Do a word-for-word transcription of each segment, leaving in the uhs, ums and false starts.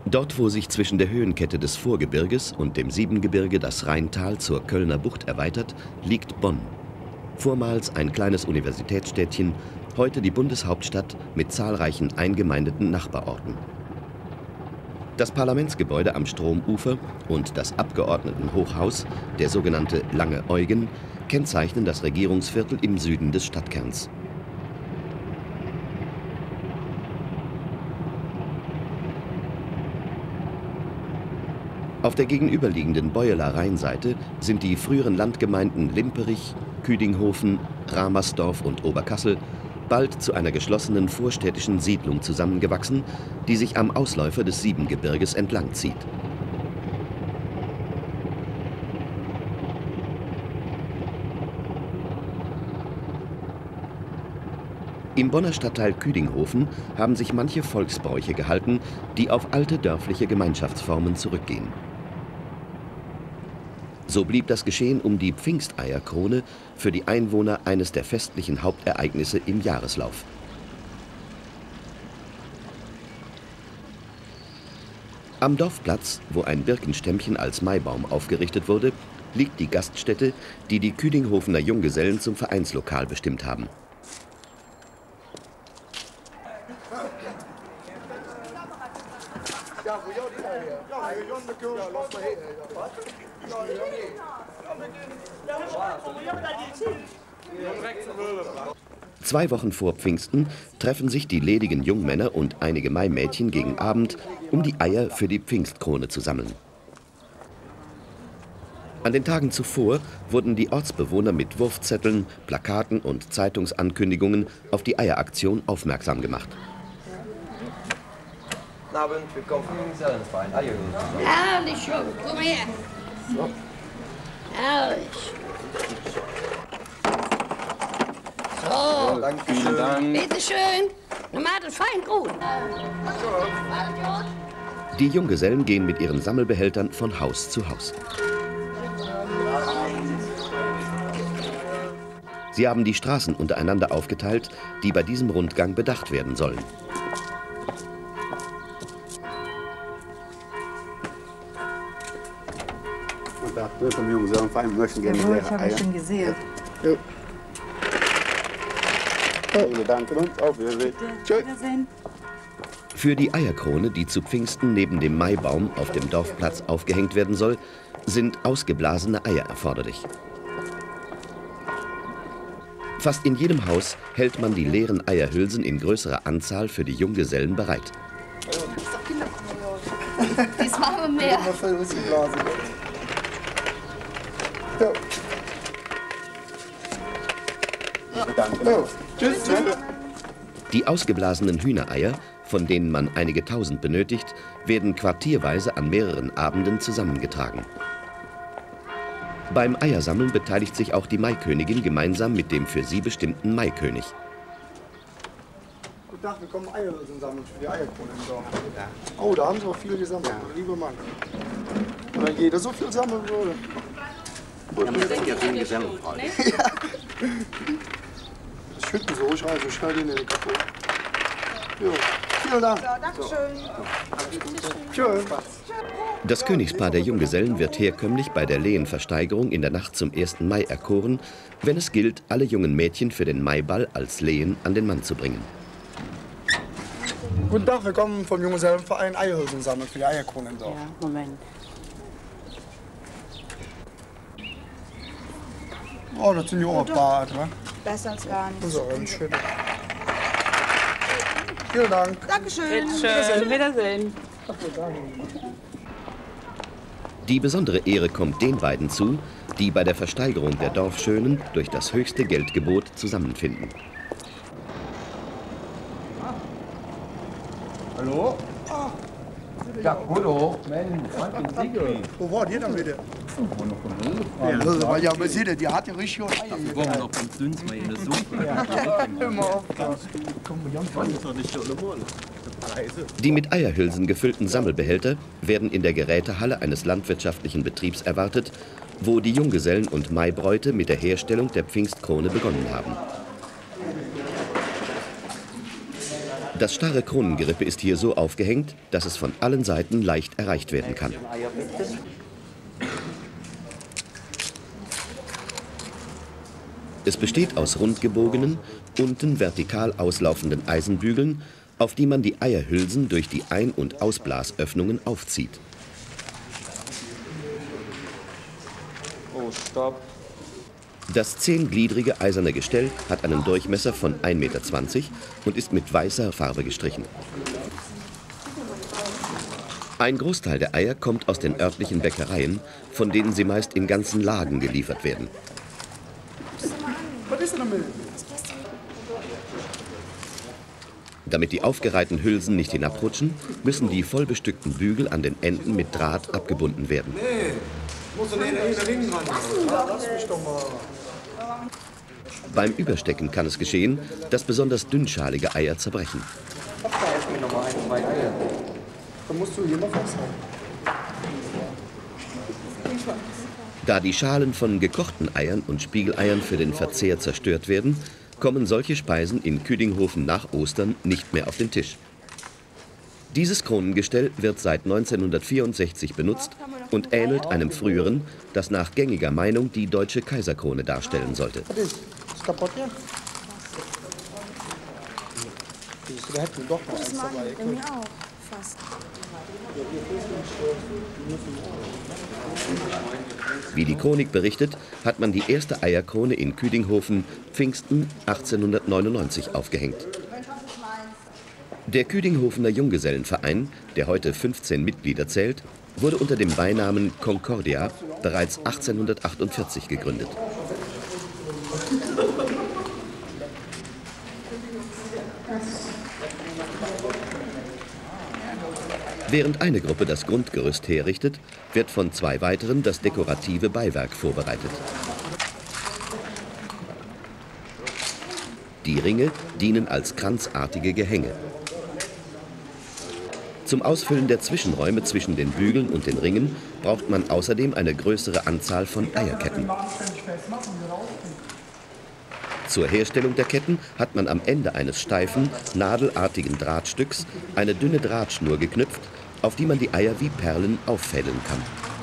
Dort, wo sich zwischen der Höhenkette des Vorgebirges und dem Siebengebirge das Rheintal zur Kölner Bucht erweitert, liegt Bonn. Vormals ein kleines Universitätsstädtchen, heute die Bundeshauptstadt mit zahlreichen eingemeindeten Nachbarorten. Das Parlamentsgebäude am Stromufer und das Abgeordnetenhochhaus, der sogenannte Lange Eugen, kennzeichnen das Regierungsviertel im Süden des Stadtkerns. Auf der gegenüberliegenden Beueler Rheinseite sind die früheren Landgemeinden Limperich, Küdinghofen, Ramersdorf und Oberkassel bald zu einer geschlossenen vorstädtischen Siedlung zusammengewachsen, die sich am Ausläufer des Siebengebirges entlang zieht. Im Bonner Stadtteil Küdinghofen haben sich manche Volksbräuche gehalten, die auf alte dörfliche Gemeinschaftsformen zurückgehen. So blieb das Geschehen um die Pfingsteierkrone für die Einwohner eines der festlichen Hauptereignisse im Jahreslauf. Am Dorfplatz, wo ein Birkenstämmchen als Maibaum aufgerichtet wurde, liegt die Gaststätte, die die Küdinghofener Junggesellen zum Vereinslokal bestimmt haben. Zwei Wochen vor Pfingsten treffen sich die ledigen Jungmänner und einige Maimädchen gegen Abend, um die Eier für die Pfingstkrone zu sammeln. An den Tagen zuvor wurden die Ortsbewohner mit Wurfzetteln, Plakaten und Zeitungsankündigungen auf die Eieraktion aufmerksam gemacht. Guten Abend, willkommen vom Junggesellenverein Eierhülsen. Herrlich, Junge, komm mal her. So. Herrlich. So, Ja, danke schön. Dank. bitteschön. Na, macht es fein gut. Die Junggesellen gehen mit ihren Sammelbehältern von Haus zu Haus. Sie haben die Straßen untereinander aufgeteilt, die bei diesem Rundgang bedacht werden sollen. Wir vom Junggesellenverein möchten gerne Jawohl, ich leere habe Eier. schon gesehen. Ja. Vielen Dank und auf Wiedersehen. Tschüss. Wiedersehen. Für die Eierkrone, die zu Pfingsten neben dem Maibaum auf dem Dorfplatz aufgehängt werden soll, sind ausgeblasene Eier erforderlich. Fast in jedem Haus hält man die leeren Eierhülsen in größerer Anzahl für die Junggesellen bereit. Das machen wir mehr. Ja. Danke. Ja. Tschüss. Die ausgeblasenen Hühnereier, von denen man einige tausend benötigt, werden quartierweise an mehreren Abenden zusammengetragen. Beim Eiersammeln beteiligt sich auch die Maikönigin gemeinsam mit dem für sie bestimmten Maikönig. Guten Tag, wir kommen Eierhülsen sammeln für die Eierkrone im Dorf. Oh, da haben sie auch viel gesammelt, lieber Mann. Und wenn jeder so viel sammeln würde. Ja, man denkt ja, so ein Gesellenfreude. Ja. Das schütten so, ich reise schnell in den kaputt. Jo. Vielen Dank. Ja, danke schön. Tschüss. Das Königspaar der Junggesellen wird herkömmlich bei der Lehenversteigerung in der Nacht zum ersten Mai erkoren, wenn es gilt, alle jungen Mädchen für den Maiball als Lehen an den Mann zu bringen. Guten Tag, wir kommen vom Junggesellenverein Eierhülsen sammeln für die Eierkrone im Dorf. Ja, Moment. Oh, das sind ja auch ein paar, ne? Besser als gar nicht. Das ist auch ein schön. Vielen Dank. Dankeschön. Wiedersehen. Wiedersehen. Die besondere Ehre kommt den beiden zu, die bei der Versteigerung der Dorfschönen durch das höchste Geldgebot zusammenfinden. Hallo? Ja, hallo. Mensch, Frank Siegel. Wo war die dann wieder? Ja, weil ja, man sieht, die hat ja richtig Eier. Wir wollen noch beim Dünns mal in der Suppe. Immer auf. Die mit Eierhülsen gefüllten Sammelbehälter werden in der Gerätehalle eines landwirtschaftlichen Betriebs erwartet, wo die Junggesellen und Maibräute mit der Herstellung der Pfingstkrone begonnen haben. Das starre Kronengerippe ist hier so aufgehängt, dass es von allen Seiten leicht erreicht werden kann. Es besteht aus rundgebogenen, unten vertikal auslaufenden Eisenbügeln, auf die man die Eierhülsen durch die Ein- und Ausblasöffnungen aufzieht. Oh, stopp. Das zehngliedrige eiserne Gestell hat einen Durchmesser von ein Meter zwanzig und ist mit weißer Farbe gestrichen. Ein Großteil der Eier kommt aus den örtlichen Bäckereien, von denen sie meist in ganzen Lagen geliefert werden. Damit die aufgereihten Hülsen nicht hinabrutschen, müssen die vollbestückten Bügel an den Enden mit Draht abgebunden werden. Nee, muss doch nicht in den Ring ran. Lass mich doch mal. Beim Überstecken kann es geschehen, dass besonders dünnschalige Eier zerbrechen. Da ist mir noch mal ein, zwei Eier. Dann musst du hier mal festhalten. Da die Schalen von gekochten Eiern und Spiegeleiern für den Verzehr zerstört werden, kommen solche Speisen in Küdinghofen nach Ostern nicht mehr auf den Tisch. Dieses Kronengestell wird seit neunzehnhundertvierundsechzig benutzt und ähnelt einem früheren, das nach gängiger Meinung die deutsche Kaiserkrone darstellen sollte. Was ist? Ist kaputt hier? Da hätten wir doch noch eins dabei. Bei mir auch, fast. Wie die Chronik berichtet, hat man die erste Eierkrone in Küdinghofen Pfingsten achtzehnhundertneunundneunzig aufgehängt. Der Küdinghofener Junggesellenverein, der heute fünfzehn Mitglieder zählt, wurde unter dem Beinamen Concordia bereits achtzehnhundertachtundvierzig gegründet. Während eine Gruppe das Grundgerüst herrichtet, wird von zwei weiteren das dekorative Beiwerk vorbereitet. Die Ringe dienen als kranzartige Gehänge. Zum Ausfüllen der Zwischenräume zwischen den Bügeln und den Ringen braucht man außerdem eine größere Anzahl von Eierketten. Zur Herstellung der Ketten hat man am Ende eines steifen, nadelartigen Drahtstücks eine dünne Drahtschnur geknüpft, auf die man die Eier wie Perlen auffädeln kann.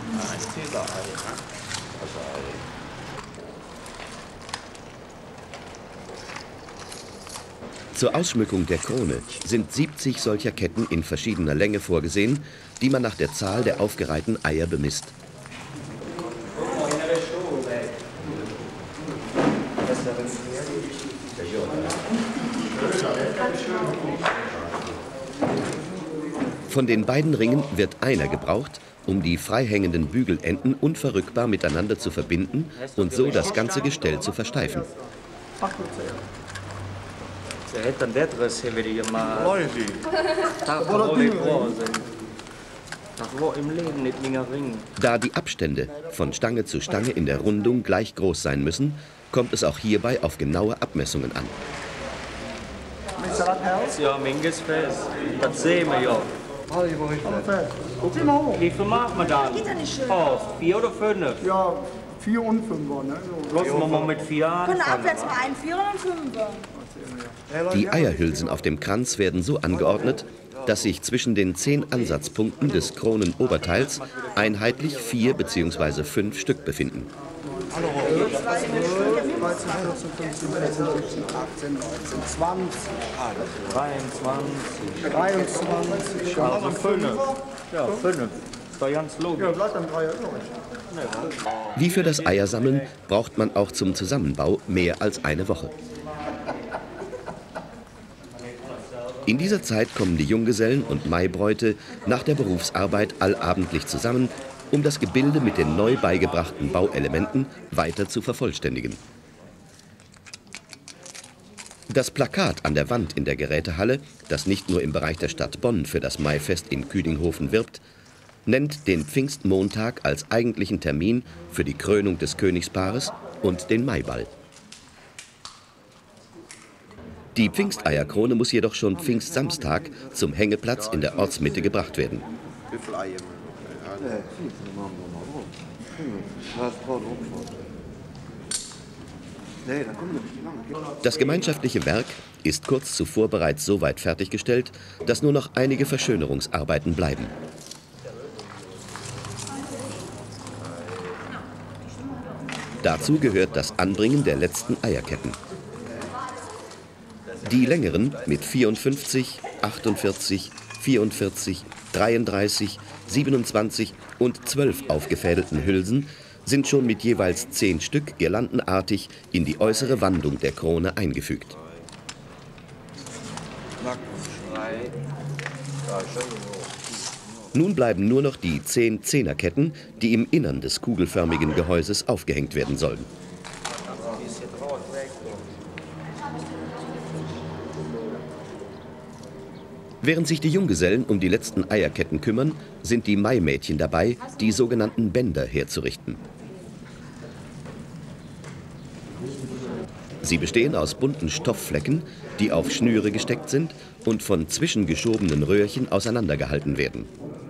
Zur Ausschmückung der Krone sind siebzig solcher Ketten in verschiedener Länge vorgesehen, die man nach der Zahl der aufgereihten Eier bemisst. Von den beiden Ringen wird einer gebraucht, um die freihängenden Bügelenden unverrückbar miteinander zu verbinden und so das ganze Gestell zu versteifen. Så heter det dress här vid det man. Tack vare det bra sen. Tack vare im Leben nicht länger ring. Da die Abstände von Stange zu Stange in der Rundung gleich groß sein müssen, kommt es auch hierbei auf genaue Abmessungen an. Ja, minges fest. Das sehen wir ja. Wie viel macht man dann? Oh, vier oder fünf? Ja, vier und fünfer, ne? Lassen wir mal mit vier Können anfangen. abwärts mal einen Vierer und einen Fünfer. Die Eierhülsen auf dem Kranz werden so angeordnet, dass sich zwischen den zehn Ansatzpunkten des Kronenoberteils einheitlich vier bzw. fünf Stück befinden. dreizehn, vierzehn, fünfzehn, sechzehn, siebzehn, achtzehn, neunzehn, zwanzig, dreiundzwanzig. dreiundzwanzig, Also fünf. Ja, fünf. Das ist doch ganz logisch. ja, bleibt dann drei übrig. Wie für das Eiersammeln braucht man auch zum Zusammenbau mehr als eine Woche. In dieser Zeit kommen die Junggesellen und Maibräute nach der Berufsarbeit allabendlich zusammen, um das Gebilde mit den neu beigebrachten Bauelementen weiter zu vervollständigen. Das Plakat an der Wand in der Gerätehalle, das nicht nur im Bereich der Stadt Bonn für das Maifest in Küdinghofen wirbt, nennt den Pfingstmontag als eigentlichen Termin für die Krönung des Königspaares und den Maiball. Die Pfingsteierkrone muss jedoch schon Pfingstsamstag zum Hängeplatz in der Ortsmitte gebracht werden. Wie viele Eier? Das gemeinschaftliche Werk ist kurz zuvor bereits so weit fertiggestellt, dass nur noch einige Verschönerungsarbeiten bleiben. Dazu gehört das Anbringen der letzten Eierketten. Die längeren mit vierundfünfzig, achtundvierzig, vierundvierzig, dreiunddreißig, siebenundzwanzig und zwölf aufgefädelten Hülsen sind schon mit jeweils zehn Stück girlandenartig in die äußere Wandung der Krone eingefügt. Nun bleiben nur noch die zehn Zehnerketten, die im Innern des kugelförmigen Gehäuses aufgehängt werden sollen. Während sich die Junggesellen um die letzten Eierketten kümmern, sind die Maimädchen dabei, die sogenannten Bänder herzurichten. Sie bestehen aus bunten Stoffflecken, die auf Schnüre gesteckt sind und von zwischengeschobenen Röhrchen auseinandergehalten werden.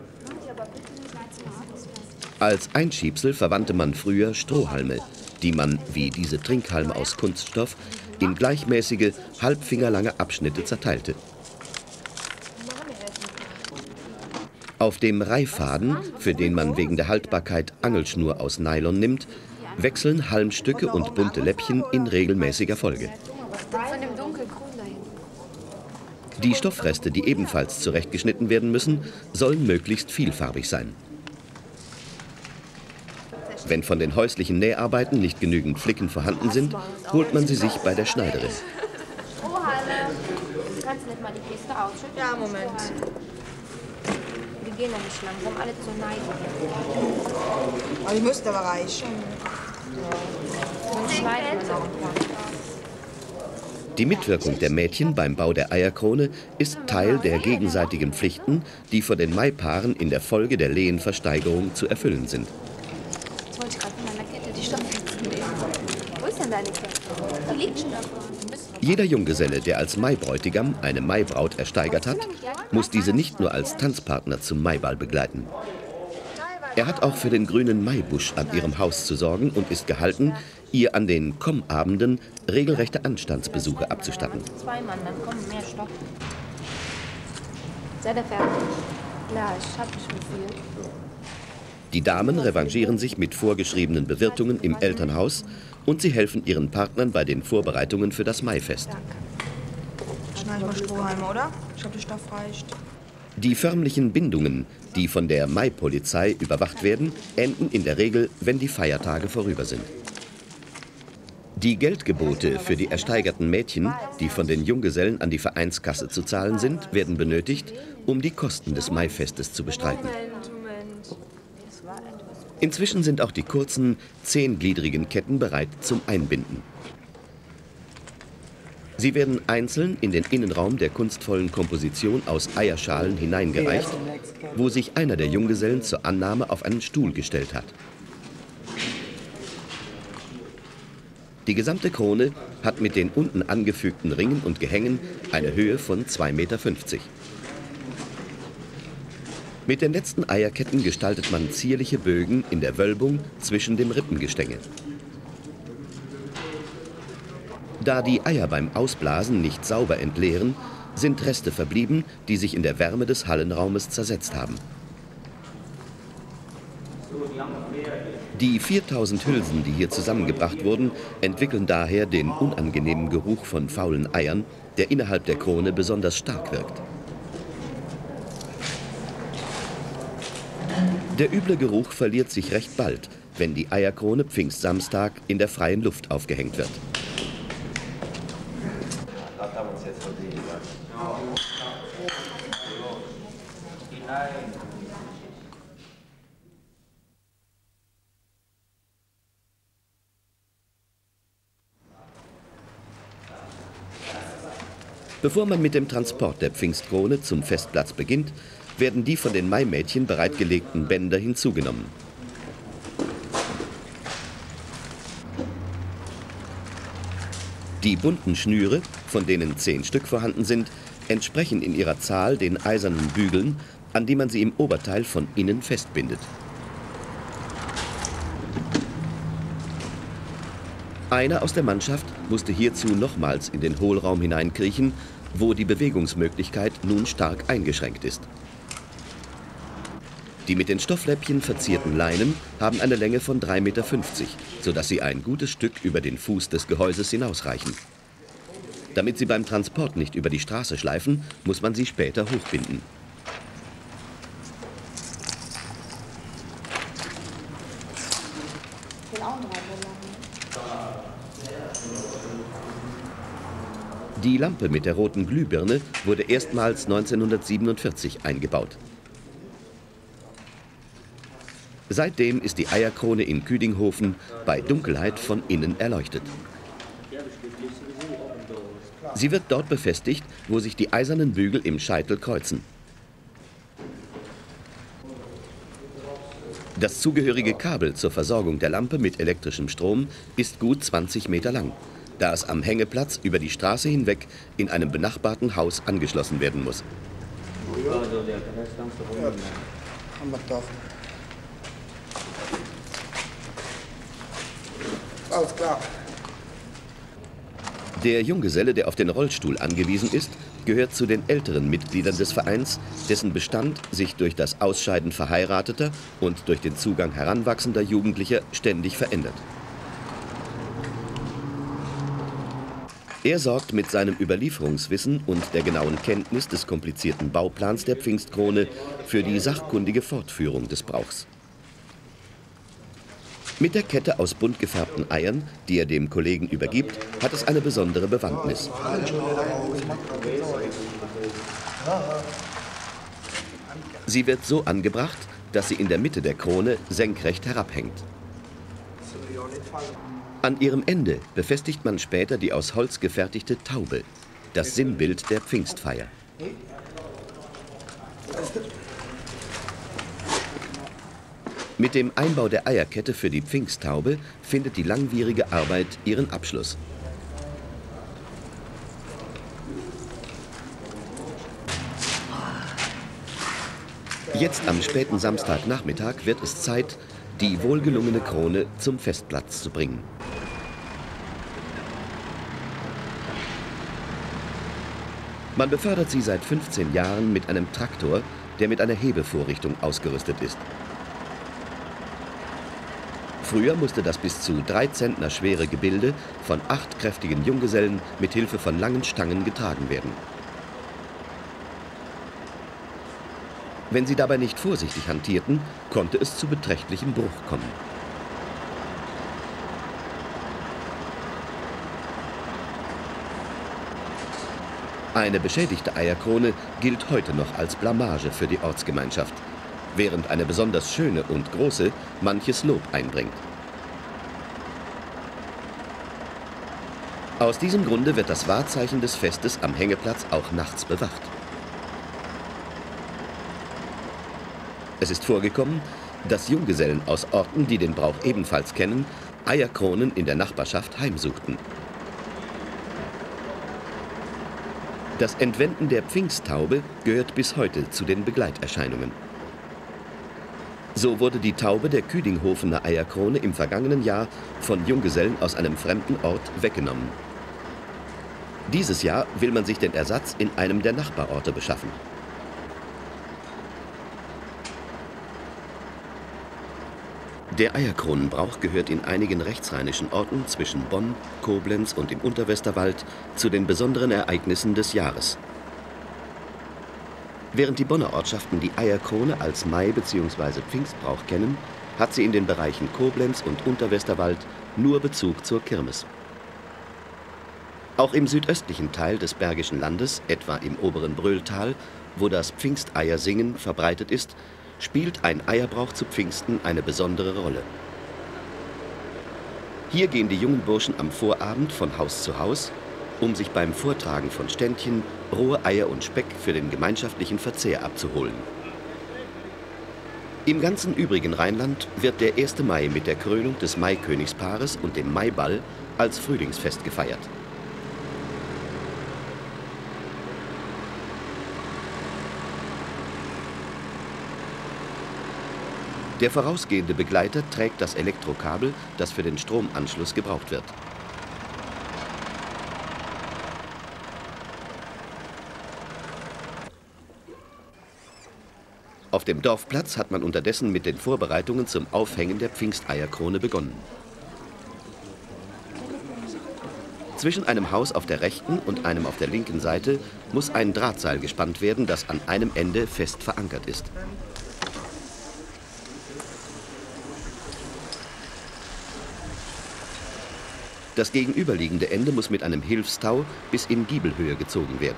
Als Einschiebsel verwandte man früher Strohhalme, die man, wie diese Trinkhalme aus Kunststoff, in gleichmäßige, halbfingerlange Abschnitte zerteilte. Auf dem Reihfaden, für den man wegen der Haltbarkeit Angelschnur aus Nylon nimmt, wechseln Halmstücke und bunte Läppchen in regelmäßiger Folge. Die Stoffreste, die ebenfalls zurechtgeschnitten werden müssen, sollen möglichst vielfarbig sein. Wenn von den häuslichen Näharbeiten nicht genügend Flicken vorhanden sind, holt man sie sich bei der Schneiderin. Kannst du nicht mal die Kiste ausschütten? Ja, Moment. Die gehen ja nicht langsam, alle zur Neige. Aber die müsste aber reichen. Dann schneiden wir noch ein paar. Die Mitwirkung der Mädchen beim Bau der Eierkrone ist Teil der gegenseitigen Pflichten, die vor den Maipaaren in der Folge der Lehenversteigerung zu erfüllen sind. Jetzt wollte ich gerade von meiner Kette die Stoffkiste nehmen. Wo ist denn deine Kette? Die liegt schon da vorne. Jeder Junggeselle, der als Maibräutigam eine Maibraut ersteigert hat, muss diese nicht nur als Tanzpartner zum Maiball begleiten. Er hat auch für den grünen Maibusch an ihrem Haus zu sorgen und ist gehalten, ihr an den Kommabenden regelrechte Anstandsbesuche abzustatten. Zwei Mann, dann kommen mehr Stoff. Seid ihr fertig? Klar, ich hab nicht mehr viel. Die Damen revanchieren sich mit vorgeschriebenen Bewirtungen im Elternhaus und sie helfen ihren Partnern bei den Vorbereitungen für das Maifest. Schneid mal Strohhalme, oder? Ich glaube, der Stoff reicht. Die förmlichen Bindungen, die von der Maipolizei überwacht werden, enden in der Regel, wenn die Feiertage vorüber sind. Die Geldgebote für die ersteigerten Mädchen, die von den Junggesellen an die Vereinskasse zu zahlen sind, werden benötigt, um die Kosten des Maifestes zu bestreiten. Inzwischen sind auch die kurzen, zehngliedrigen Ketten bereit zum Einbinden. Sie werden einzeln in den Innenraum der kunstvollen Komposition aus Eierschalen hineingereicht, wo sich einer der Junggesellen zur Annahme auf einen Stuhl gestellt hat. Die gesamte Krone hat mit den unten angefügten Ringen und Gehängen eine Höhe von zwei Meter fünfzig. Mit den letzten Eierketten gestaltet man zierliche Bögen in der Wölbung zwischen dem Rippengestänge. Da die Eier beim Ausblasen nicht sauber entleeren, sind Reste verblieben, die sich in der Wärme des Hallenraumes zersetzt haben. Die viertausend Hülsen, die hier zusammengebracht wurden, entwickeln daher den unangenehmen Geruch von faulen Eiern, der innerhalb der Krone besonders stark wirkt. Der üble Geruch verliert sich recht bald, wenn die Eierkrone Pfingstsamstag in der freien Luft aufgehängt wird. Bevor man mit dem Transport der Pfingstkrone zum Festplatz beginnt, werden die von den Maimädchen bereitgelegten Bänder hinzugenommen. Die bunten Schnüre, von denen zehn Stück vorhanden sind, entsprechen in ihrer Zahl den eisernen Bügeln, an die man sie im Oberteil von innen festbindet. Einer aus der Mannschaft musste hierzu nochmals in den Hohlraum hineinkriechen, wo die Bewegungsmöglichkeit nun stark eingeschränkt ist. Die mit den Stoffläppchen verzierten Leinen haben eine Länge von drei Meter fünfzig, sodass sie ein gutes Stück über den Fuß des Gehäuses hinausreichen. Damit sie beim Transport nicht über die Straße schleifen, muss man sie später hochbinden. Die Lampe mit der roten Glühbirne wurde erstmals neunzehnhundertsiebenundvierzig eingebaut. Seitdem ist die Eierkrone in Küdinghofen bei Dunkelheit von innen erleuchtet. Sie wird dort befestigt, wo sich die eisernen Bügel im Scheitel kreuzen. Das zugehörige Kabel zur Versorgung der Lampe mit elektrischem Strom ist gut zwanzig Meter lang, da es am Hängeplatz über die Straße hinweg in einem benachbarten Haus angeschlossen werden muss. Alles klar. Der Junggeselle, der auf den Rollstuhl angewiesen ist, gehört zu den älteren Mitgliedern des Vereins, dessen Bestand sich durch das Ausscheiden verheirateter und durch den Zugang heranwachsender Jugendlicher ständig verändert. Er sorgt mit seinem Überlieferungswissen und der genauen Kenntnis des komplizierten Bauplans der Pfingstkrone für die sachkundige Fortführung des Brauchs. Mit der Kette aus bunt gefärbten Eiern, die er dem Kollegen übergibt, hat es eine besondere Bewandtnis. Sie wird so angebracht, dass sie in der Mitte der Krone senkrecht herabhängt. An ihrem Ende befestigt man später die aus Holz gefertigte Taube, das Sinnbild der Pfingstfeier. Mit dem Einbau der Eierkette für die Pfingsttaube findet die langwierige Arbeit ihren Abschluss. Jetzt am späten Samstagnachmittag wird es Zeit, die wohlgelungene Krone zum Festplatz zu bringen. Man befördert sie seit fünfzehn Jahren mit einem Traktor, der mit einer Hebevorrichtung ausgerüstet ist. Früher musste das bis zu drei Zentner schwere Gebilde von acht kräftigen Junggesellen mit Hilfe von langen Stangen getragen werden. Wenn sie dabei nicht vorsichtig hantierten, konnte es zu beträchtlichem Bruch kommen. Eine beschädigte Eierkrone gilt heute noch als Blamage für die Ortsgemeinschaft, während eine besonders schöne und große manches Lob einbringt. Aus diesem Grunde wird das Wahrzeichen des Festes am Hängeplatz auch nachts bewacht. Es ist vorgekommen, dass Junggesellen aus Orten, die den Brauch ebenfalls kennen, Eierkronen in der Nachbarschaft heimsuchten. Das Entwenden der Pfingsttaube gehört bis heute zu den Begleiterscheinungen. So wurde die Taube der Küdinghofener Eierkrone im vergangenen Jahr von Junggesellen aus einem fremden Ort weggenommen. Dieses Jahr will man sich den Ersatz in einem der Nachbarorte beschaffen. Der Eierkronenbrauch gehört in einigen rechtsrheinischen Orten zwischen Bonn, Koblenz und dem Unterwesterwald zu den besonderen Ereignissen des Jahres. Während die Bonner Ortschaften die Eierkrone als Mai- bzw. Pfingstbrauch kennen, hat sie in den Bereichen Koblenz und Unterwesterwald nur Bezug zur Kirmes. Auch im südöstlichen Teil des Bergischen Landes, etwa im oberen Brölltal, wo das Pfingsteiersingen verbreitet ist, spielt ein Eierbrauch zu Pfingsten eine besondere Rolle. Hier gehen die jungen Burschen am Vorabend von Haus zu Haus, um sich beim Vortragen von Ständchen rohe Eier und Speck für den gemeinschaftlichen Verzehr abzuholen. Im ganzen übrigen Rheinland wird der erste Mai mit der Krönung des Maikönigspaars und dem Maiball als Frühlingsfest gefeiert. Der vorausgehende Begleiter trägt das Elektrokabel, das für den Stromanschluss gebraucht wird. Auf dem Dorfplatz hat man unterdessen mit den Vorbereitungen zum Aufhängen der Pfingsteierkrone begonnen. Zwischen einem Haus auf der rechten und einem auf der linken Seite muss ein Drahtseil gespannt werden, das an einem Ende fest verankert ist. Das gegenüberliegende Ende muss mit einem Hilfstau bis in Giebelhöhe gezogen werden.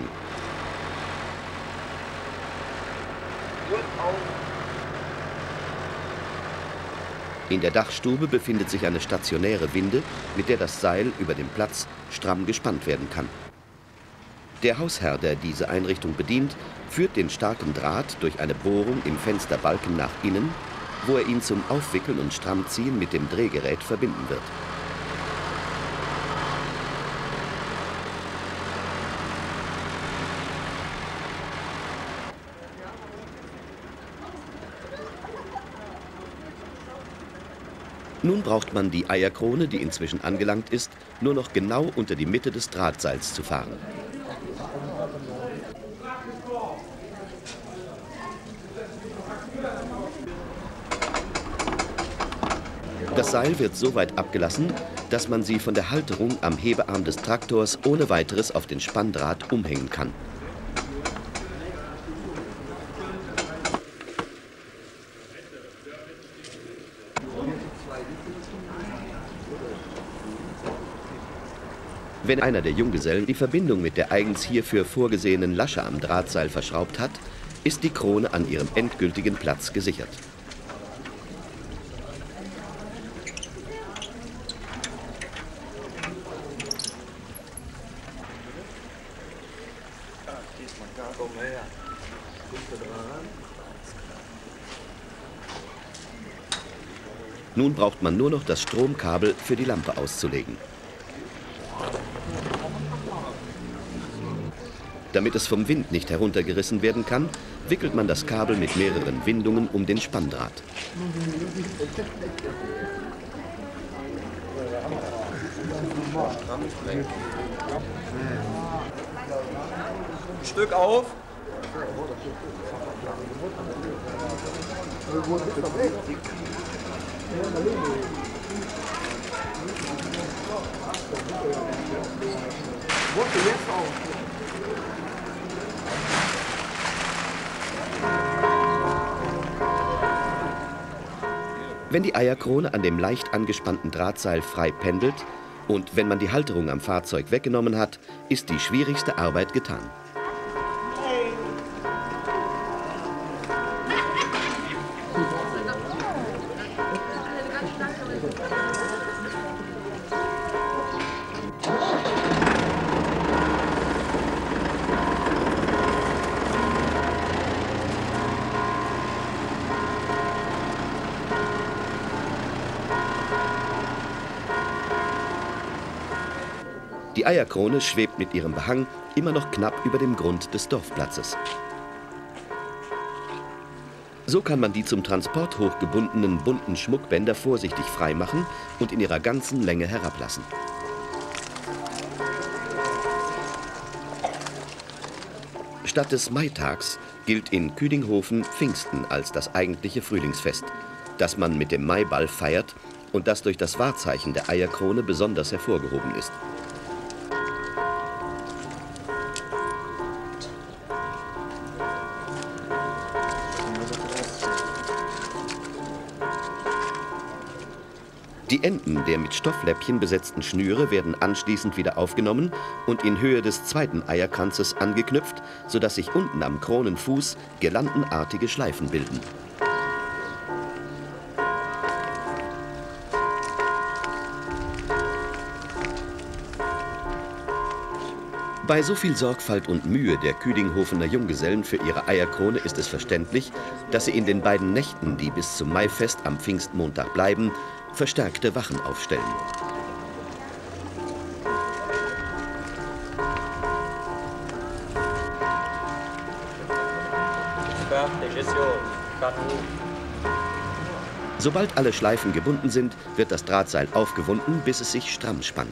In der Dachstube befindet sich eine stationäre Winde, mit der das Seil über dem Platz stramm gespannt werden kann. Der Hausherr, der diese Einrichtung bedient, führt den starken Draht durch eine Bohrung im Fensterbalken nach innen, wo er ihn zum Aufwickeln und Strammziehen mit dem Drehgerät verbinden wird. Nun braucht man die Eierkrone, die inzwischen angelangt ist, nur noch genau unter die Mitte des Drahtseils zu fahren. Das Seil wird so weit abgelassen, dass man sie von der Halterung am Hebearm des Traktors ohne weiteres auf den Spanndraht umhängen kann. Wenn einer der Junggesellen die Verbindung mit der eigens hierfür vorgesehenen Lasche am Drahtseil verschraubt hat, ist die Krone an ihrem endgültigen Platz gesichert. Nun braucht man nur noch das Stromkabel für die Lampe auszulegen. Damit es vom Wind nicht heruntergerissen werden kann, wickelt man das Kabel mit mehreren Windungen um den Spanndraht. Stück auf. Wenn die Eierkrone an dem leicht angespannten Drahtseil frei pendelt und wenn man die Halterung am Fahrzeug weggenommen hat, ist die schwierigste Arbeit getan. Die Eierkrone schwebt mit ihrem Behang immer noch knapp über dem Grund des Dorfplatzes. So kann man die zum Transport hochgebundenen bunten Schmuckbänder vorsichtig freimachen und in ihrer ganzen Länge herablassen. Statt des Maitags gilt in Küdinghofen Pfingsten als das eigentliche Frühlingsfest, das man mit dem Maiball feiert und das durch das Wahrzeichen der Eierkrone besonders hervorgehoben ist. Die Enden der mit Stoffläppchen besetzten Schnüre werden anschließend wieder aufgenommen und in Höhe des zweiten Eierkranzes angeknüpft, sodass sich unten am Kronenfuß girlandenartige Schleifen bilden. Bei so viel Sorgfalt und Mühe der Küdinghofener Junggesellen für ihre Eierkrone ist es verständlich, dass sie in den beiden Nächten, die bis zum Maifest am Pfingstmontag bleiben, verstärkte Wachen aufstellen. Sobald alle Schleifen gebunden sind, wird das Drahtseil aufgewunden, bis es sich stramm spannt.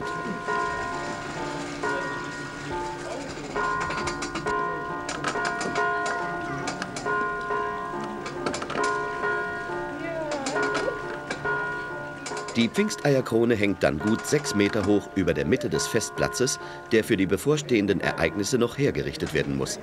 Die Pfingsteierkrone hängt dann gut sechs Meter hoch über der Mitte des Festplatzes, der für die bevorstehenden Ereignisse noch hergerichtet werden muss.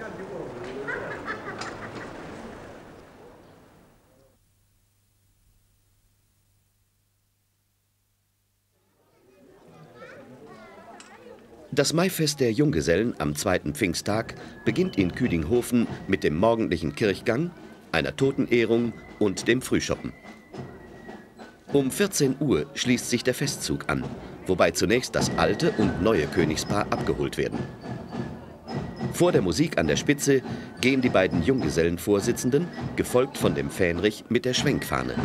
Das Maifest der Junggesellen am zweiten Pfingsttag beginnt in Küdinghofen mit dem morgendlichen Kirchgang, einer Totenehrung und dem Frühschoppen. Um vierzehn Uhr schließt sich der Festzug an, wobei zunächst das alte und neue Königspaar abgeholt werden. Vor der Musik an der Spitze gehen die beiden Junggesellenvorsitzenden, gefolgt von dem Fähnrich mit der Schwenkfahne.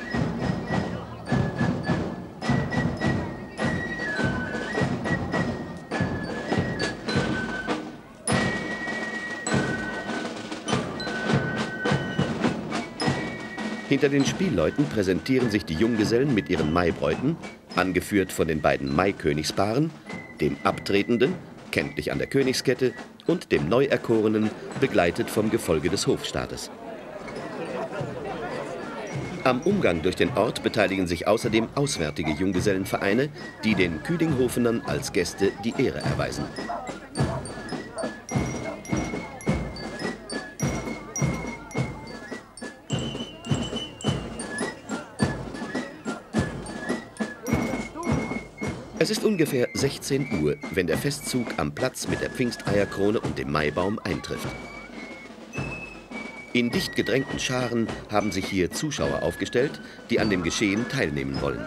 Hinter den Spielleuten präsentieren sich die Junggesellen mit ihren Maibräuten, angeführt von den beiden Maikönigspaaren, dem Abtretenden, kenntlich an der Königskette, und dem Neuerkorenen, begleitet vom Gefolge des Hofstaates. Am Umgang durch den Ort beteiligen sich außerdem auswärtige Junggesellenvereine, die den Küdinghofenern als Gäste die Ehre erweisen. Es ist ungefähr sechzehn Uhr, wenn der Festzug am Platz mit der Pfingsteierkrone und dem Maibaum eintrifft. In dicht gedrängten Scharen haben sich hier Zuschauer aufgestellt, die an dem Geschehen teilnehmen wollen.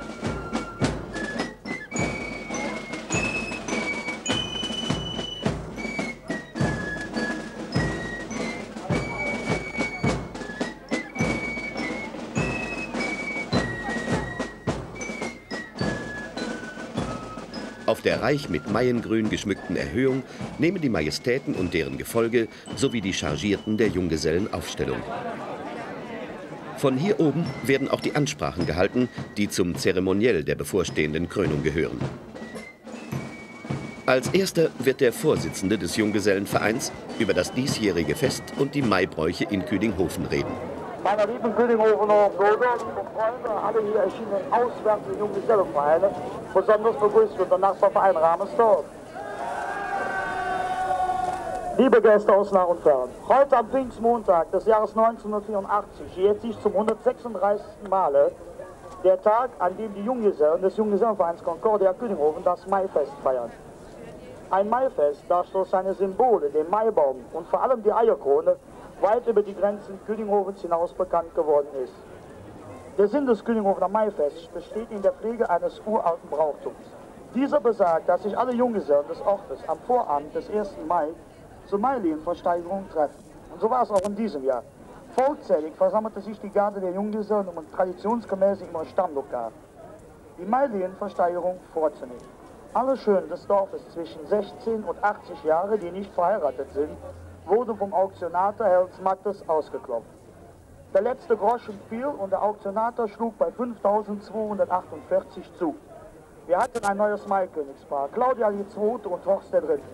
Auf der reich mit Maiengrün geschmückten Erhöhung nehmen die Majestäten und deren Gefolge sowie die Chargierten der Junggesellen Aufstellung. Von hier oben werden auch die Ansprachen gehalten, die zum Zeremoniell der bevorstehenden Krönung gehören. Als erster wird der Vorsitzende des Junggesellenvereins über das diesjährige Fest und die Maibräuche in Küdinghofen reden. Meine lieben Küdinghofener Bürger und Freunde, alle hier erschienenen auswärtigen Junggesellenvereine, besonders begrüßt wird der Nachbarverein Ramesdorf. Liebe Gäste aus nah und fern, heute am Pfingstmontag des Jahres neunzehnhundertvierundachtzig jährt sich zum hundertsechsunddreißigsten Male der Tag, an dem die Junggesellen des Junggesellenvereins Concordia Küdinghofen das Maifest feiern. Ein Maifest, das durch seine Symbole, den Maibaum und vor allem die Eierkrone, weit über die Grenzen Küdinghofens hinaus bekannt geworden ist. Der Sinn des Küdinghofener Maifests besteht in der Pflege eines uralten Brauchtums. Dieser besagt, dass sich alle Junggesellen des Ortes am Vorabend des ersten Mai zur Mailienversteigerung treffen. Und so war es auch in diesem Jahr. Vollzählig versammelte sich die Garde der Junggesellen, um traditionsgemäß in ihrem Stammlokal die Mailienversteigerung vorzunehmen. Alle Schönen des Dorfes zwischen sechzehn und achtzig Jahre, die nicht verheiratet sind, wurde vom Auktionator Hells Mattes ausgeklopft. Der letzte Groschen fiel und der Auktionator schlug bei fünftausendzweihundertachtundvierzig zu. Wir hatten ein neues Maikönigspaar, Claudia die Zweite und Horst der Dritte.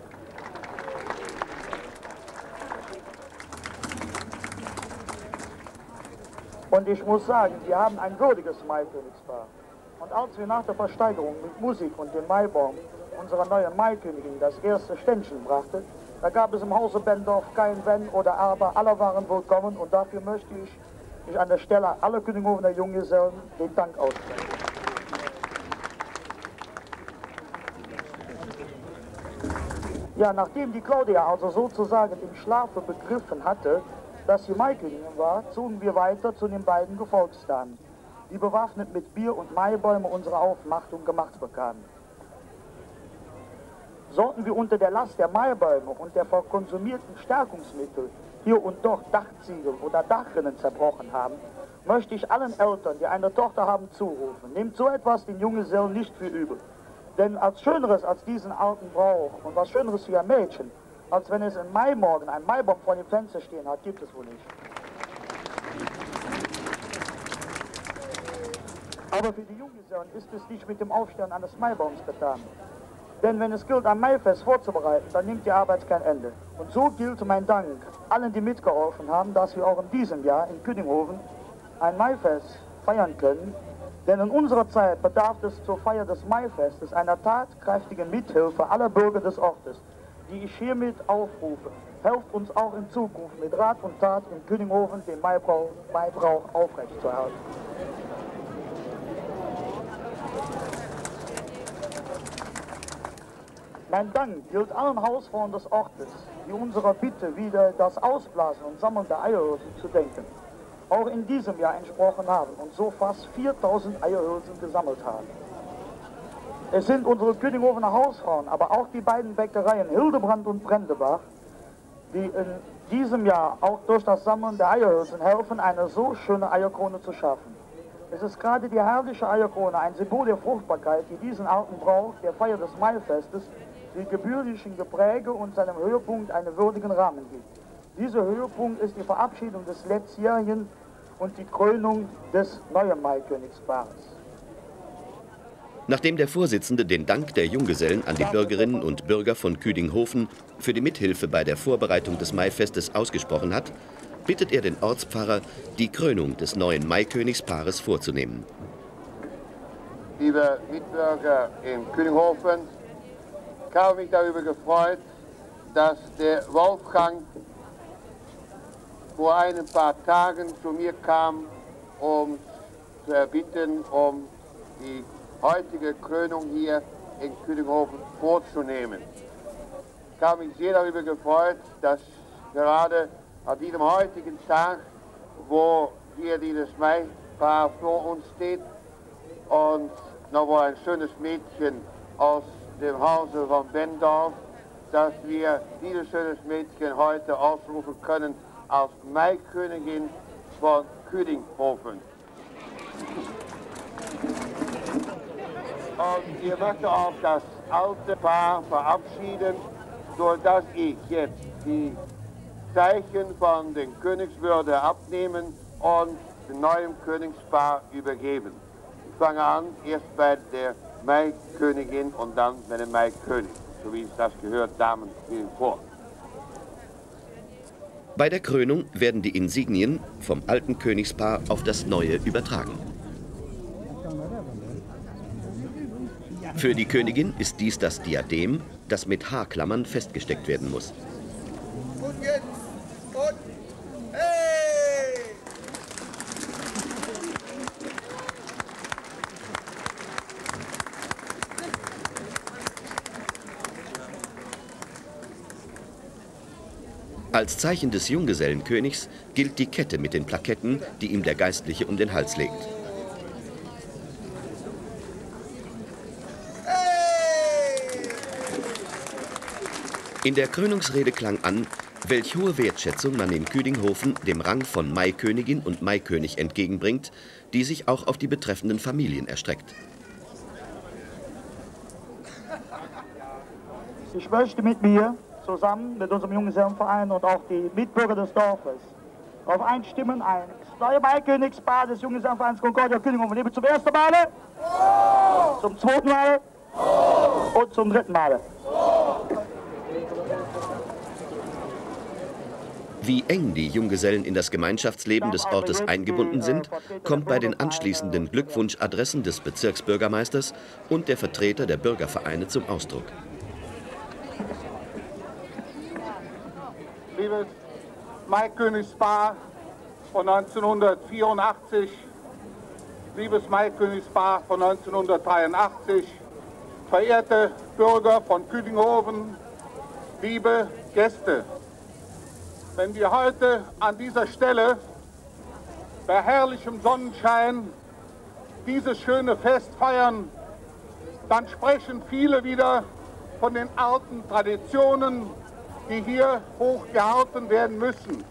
Und ich muss sagen, wir haben ein würdiges Maikönigspaar. Und als wir nach der Versteigerung mit Musik und dem Maibaum unserer neuen Maikönigin das erste Ständchen brachte, da gab es im Hause Bendorf kein Wenn oder Aber, alle waren willkommen und dafür möchte ich, ich an der Stelle aller Küdinghofener Junggesellen den Dank aussprechen. Ja, nachdem die Claudia also sozusagen im Schlafe begriffen hatte, dass sie Maikönigin war, zogen wir weiter zu den beiden Gefolgsdamen, die bewaffnet mit Bier und Maibäume unsere Aufmachtung gemacht bekamen. Sollten wir unter der Last der Maibäume und der verkonsumierten Stärkungsmittel hier und dort Dachziegel oder Dachrinnen zerbrochen haben, möchte ich allen Eltern, die eine Tochter haben, zurufen: Nehmt so etwas den Junggesellen nicht für übel. Denn als Schöneres als diesen alten Brauch und was Schöneres für ein Mädchen, als wenn es im Maimorgen ein Maibaum vor dem Fenster stehen hat, gibt es wohl nicht. Aber für die Junggesellen ist es nicht mit dem Aufstellen eines Maibaums getan. Denn wenn es gilt, ein Maifest vorzubereiten, dann nimmt die Arbeit kein Ende. Und so gilt mein Dank allen, die mitgeholfen haben, dass wir auch in diesem Jahr in Küdinghofen ein Maifest feiern können, Denn in unserer Zeit bedarf es zur Feier des Maifestes einer tatkräftigen Mithilfe aller Bürger des Ortes, die ich hiermit aufrufe. Helft uns auch in Zukunft mit Rat und Tat in Könighofen den Maibrauch, Maibrauch aufrechtzuerhalten. Mein Dank gilt allen Hausfrauen des Ortes, die unserer Bitte, wieder das Ausblasen und Sammeln der Eierhülsen zu denken, auch in diesem Jahr entsprochen haben und so fast viertausend Eierhülsen gesammelt haben. Es sind unsere Königshofener Hausfrauen, aber auch die beiden Bäckereien Hildebrand und Brendebach, die in diesem Jahr auch durch das Sammeln der Eierhülsen helfen, eine so schöne Eierkrone zu schaffen. Es ist gerade die herrliche Eierkrone, ein Symbol der Fruchtbarkeit, die diesen alten Brauch der Feier des Maifestes, die gebührlichen Gepräge und seinem Höhepunkt einen würdigen Rahmen gibt. Dieser Höhepunkt ist die Verabschiedung des letztjährigen und die Krönung des neuen Maikönigspaars. Nachdem der Vorsitzende den Dank der Junggesellen an die Bürgerinnen und Bürger von Küdinghofen für die Mithilfe bei der Vorbereitung des Maifestes ausgesprochen hat, bittet er den Ortspfarrer, die Krönung des neuen Maikönigspaares vorzunehmen. Liebe Mitbürger in Küdinghofen, ich habe mich darüber gefreut, dass der Wolfgang vor ein paar Tagen zu mir kam, um zu erbitten, um die heutige Krönung hier in Küdinghofen vorzunehmen. Ich habe mich sehr darüber gefreut, dass gerade an diesem heutigen Tag, wo hier dieses Maipaar vor uns steht und noch wohl ein schönes Mädchen aus dem Hause von Bendorf, dass wir dieses schönes Mädchen heute ausrufen können als Maikönigin von Küdinghofen. Und ich möchte auch das alte Paar verabschieden, sodass ich jetzt die Zeichen von den Königswürde abnehmen und dem neuen Königspaar übergeben. Ich fange an, erst bei der Maikönigin und dann bei dem Maikönig. So wie es das gehört, Damen gehen vor. Bei der Krönung werden die Insignien vom alten Königspaar auf das neue übertragen. Für die Königin ist dies das Diadem, das mit Haarklammern festgesteckt werden muss. Und jetzt und hey! Als Zeichen des Junggesellenkönigs gilt die Kette mit den Plaketten, die ihm der Geistliche um den Hals legt. In der Krönungsrede klang an, welch hohe Wertschätzung man in Küdinghofen dem Rang von Maikönigin und Maikönig entgegenbringt, die sich auch auf die betreffenden Familien erstreckt. Ich möchte mit mir, zusammen mit unserem Junggesellenverein und auch die Mitbürger des Dorfes, darauf einstimmen, ein neues Maikönigspaar des Junggesellenvereins Concordia Küdinghofen lebe zum ersten Male, oh! Zum zweiten Male oh! Und zum dritten Male. Oh! Wie eng die Junggesellen in das Gemeinschaftsleben des Ortes eingebunden sind, kommt bei den anschließenden Glückwunschadressen des Bezirksbürgermeisters und der Vertreter der Bürgervereine zum Ausdruck. Liebes Maikönigspaar von neunzehnhundertvierundachtzig, liebes Maikönigspaar von neunzehnhundertdreiundachtzig, verehrte Bürger von Küdinghofen, liebe Gäste. Wenn wir heute an dieser Stelle bei herrlichem Sonnenschein dieses schöne Fest feiern, dann sprechen viele wieder von den alten Traditionen, die hier hochgehalten werden müssen.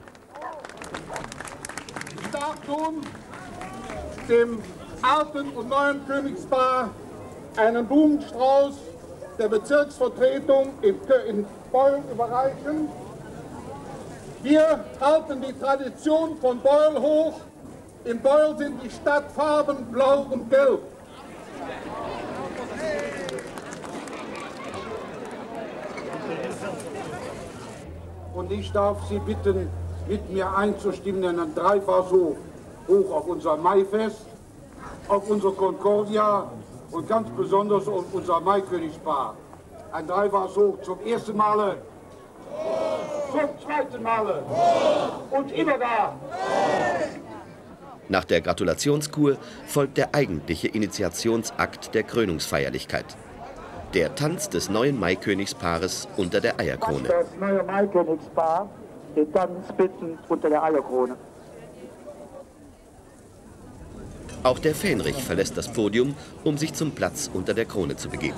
Ich darf nun dem alten und neuen Königspaar einen Blumenstrauß der Bezirksvertretung in, in Beul überreichen. Wir halten die Tradition von Beul hoch. In Beul sind die Stadtfarben blau und gelb. Und ich darf Sie bitten, mit mir einzustimmen, denn dann dreifach so hoch auf unser Maifest. auf unsere Concordia und ganz besonders auf unser Maikönigspaar. Ein Dreifachzug zum ersten Male, zum zweiten Male und immer da. Nach der Gratulationskur folgt der eigentliche Initiationsakt der Krönungsfeierlichkeit. Der Tanz des neuen Maikönigspaares unter der Eierkrone. Das neue Maikönigspaar, den Tanz bitten unter der Eierkrone. Auch der Fähnrich verlässt das Podium, um sich zum Platz unter der Krone zu begeben.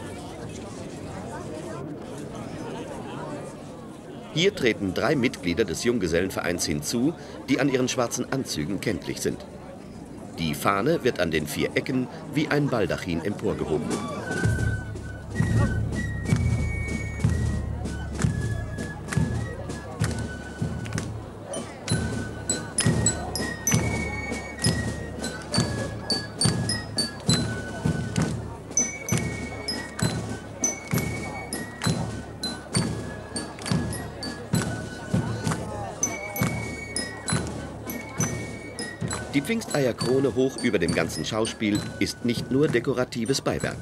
Hier treten drei Mitglieder des Junggesellenvereins hinzu, die an ihren schwarzen Anzügen kenntlich sind. Die Fahne wird an den vier Ecken wie ein Baldachin emporgehoben. Die Pfingsteierkrone hoch über dem ganzen Schauspiel ist nicht nur dekoratives Beiwerk.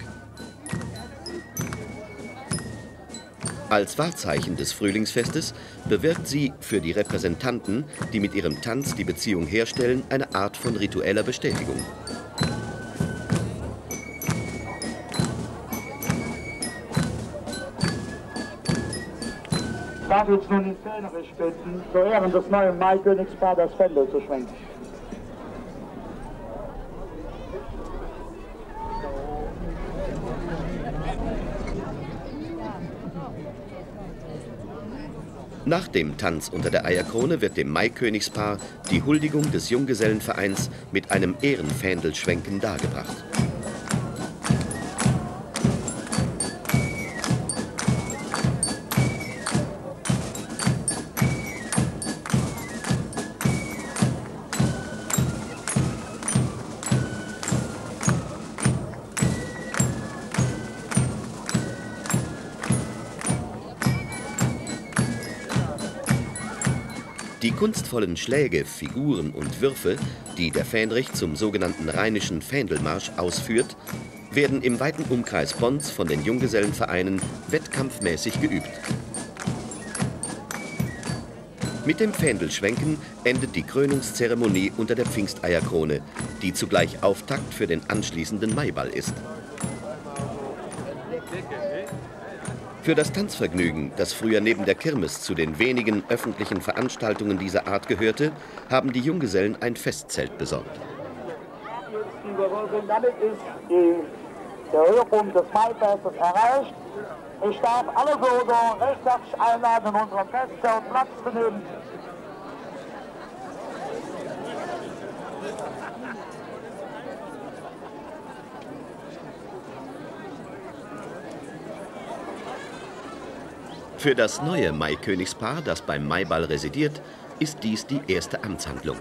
Als Wahrzeichen des Frühlingsfestes bewirkt sie für die Repräsentanten, die mit ihrem Tanz die Beziehung herstellen, eine Art von ritueller Bestätigung. Ich darf jetzt nun den Fähnrich bitten, zu Ehren des neuen Maikönigspaars das Fändel zu schwenken. Nach dem Tanz unter der Eierkrone wird dem Maikönigspaar die Huldigung des Junggesellenvereins mit einem Ehrenfähndelschwenken dargebracht. Die kunstvollen Schläge, Figuren und Würfe, die der Fähnrich zum sogenannten rheinischen Fähndelmarsch ausführt, werden im weiten Umkreis Bonns von den Junggesellenvereinen wettkampfmäßig geübt. Mit dem Fähndelschwenken endet die Krönungszeremonie unter der Pfingsteierkrone, die zugleich Auftakt für den anschließenden Maiball ist. Für das Tanzvergnügen, das früher neben der Kirmes zu den wenigen öffentlichen Veranstaltungen dieser Art gehörte, haben die Junggesellen ein Festzelt besorgt. Damit ist die, der Höhepunkt des Maifestes erreicht. Ich darf alle Bürger recht herzlich einladen, in unserem Festzelt Platz zu nehmen. Für das neue Maikönigspaar, das beim Maiball residiert, ist dies die erste Amtshandlung.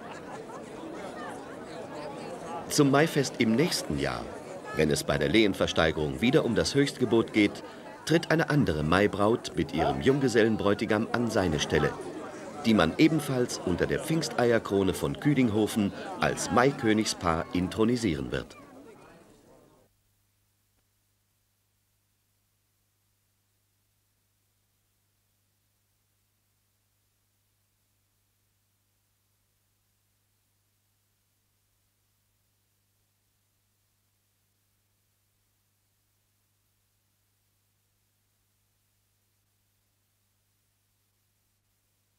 Zum Maifest im nächsten Jahr, wenn es bei der Lehenversteigerung wieder um das Höchstgebot geht, tritt eine andere Maibraut mit ihrem Junggesellenbräutigam an seine Stelle, die man ebenfalls unter der Pfingsteierkrone von Küdinghofen als Maikönigspaar intronisieren wird.